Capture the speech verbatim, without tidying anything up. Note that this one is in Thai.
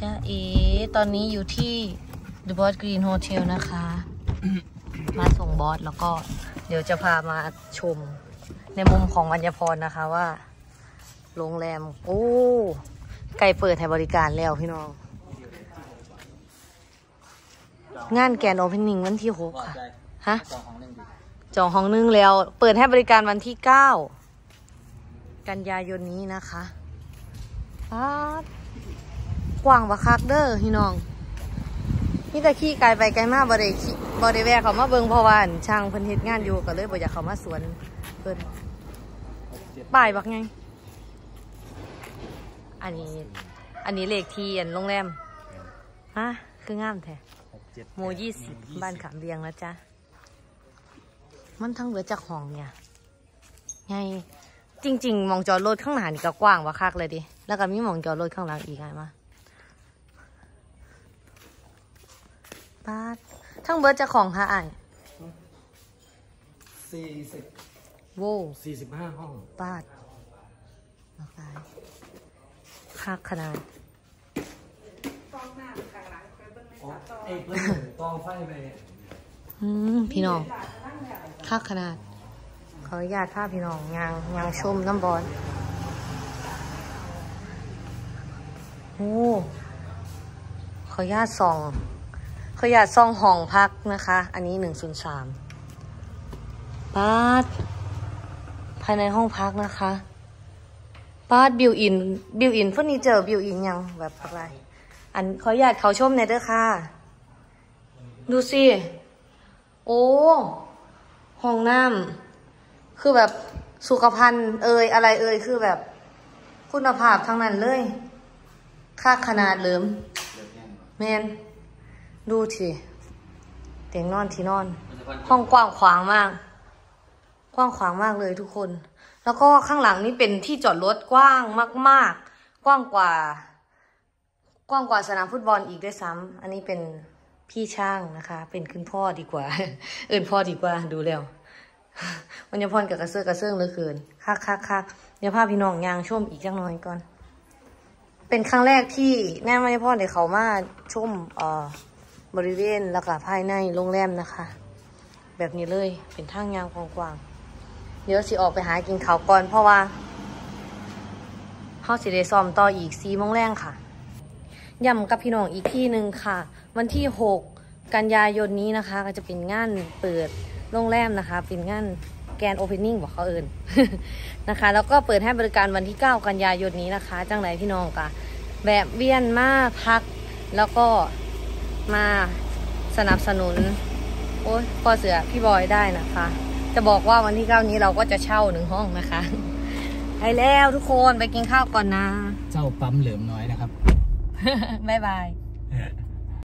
จ้าเอ๋ตอนนี้อยู่ที่ The Boss Green Hotel นะคะ มาส่งบอสแล้วก็เดี๋ยวจะพามาชมในมุมของวัญญพรนะคะว่าโรงแรมโอ้ใกล้เปิดให้บริการแล้วพี่น้องงานแกนโอเพนนิ่งวันที่หกค่ะฮะจองห้องนึงแล้วเปิดให้บริการวันที่เก้ากันยายนนี้นะคะกว้างบักคักเด้อพี่น้องนี่แต่ขี้ไกลไปไกลมากบ่ได้ขี้บ่ได้แวะเขามาเบิ่งเพราะว่าช่างเพิ่นเฮ็ดงานอยู่ก็เลยบ่อยากเขามาสวนเพิ่นป้ายบักไงอันนี้อันนี้เลขที่อันโรงแรมฮะคืองามแท้โมยี่สิบบ้านขามเรียงนะจ๊ะมันทั้งเหลือจากห้องเนี่ยไงจริงๆมองจอดรถข้างหน้านี่ก็กว้างว่าคักเลยดิแล้วก็มีมองจอดรถข้างหลังอีกไงมาป้าทั้งเบิร์ดจะของค่ะอ่านสี่สิบโว้สี่สิบห้าห้องป้ามาไปคักขนาดไอ้เพิ่งตองไฟไปอืมพี่น้องคักขนาดขออนุญาตภาพพี่น้องยางยางชมน้ำบอลโอ้ขออนุญาตส่องขออนุญาตส่องห้องพักนะคะอันนี้หนึ่งศูนย์สามปาดภายในห้องพักนะคะปาดบิวอินบิวอินเฟอร์นิเจอร์บิวอินยังแบบอะไรอันขออนุญาตเขาชมในเด้อค่ะดูสิโอ้ห้องน้ำคือแบบสุขภัณฑ์เอ่ยอะไรเอ่ยคือแบบคุณภาพทั้งนั้นเลยค่าขนาดเลิมแมนดูสิเตียงนอนที่นอนห้องกว้างขวางมากกว้างขวางมากเลยทุกคนแล้วก็ข้างหลังนี่เป็นที่จอดรถกว้างมากๆกว้างกว่ากว้างกว่าสนามฟุตบอลอีกด้วยซ้ำอันนี้เป็นพี่ช่างนะคะเป็นคุณพ่อดีกว่าเอิญพ่อดีกว่าดูแล้ววัญญพรกับกระเซาะกระเซิงเหลือเกินคักคักคักเดี๋ยวพาพี่น้องยางชมอีกจังน้อยก่อนเป็นครั้งแรกที่แม่วัญญพรได้เขามาชมเอ่อบริเวณแล้วก็ภายในโรงแรมนะคะแบบนี้เลยเป็นทางยางกว้างๆเดี๋ยวสิออกไปหากินข้าวก่อนเพราะว่าเขาสิได้ซ้อมต่ออีกสี่โมงแรงค่ะย้ำกับพี่น้องอีกที่หนึ่งค่ะวันที่หกกันยายนนี้นะคะก็จะเป็นงานเปิดโรงแรมนะคะเป็นงานแกรนด์โอเพนนิ่งบอกเขาเอิญ นะคะแล้วก็เปิดให้บริการวันที่เก้ากันยายนนี้นะคะจังไหนพี่น้องกะแบบเวียนมาพักแล้วก็มาสนับสนุนโอ้ยพ่อเสือพี่บอยได้นะคะจะบอกว่าวันที่เก้านี้เราก็จะเช่าหนึ่งห้องนะคะไปแล้วทุกคนไปกินข้าวก่อนนะเจ้าปั๊มเหลิมน้อยนะครับบ๊ายบาย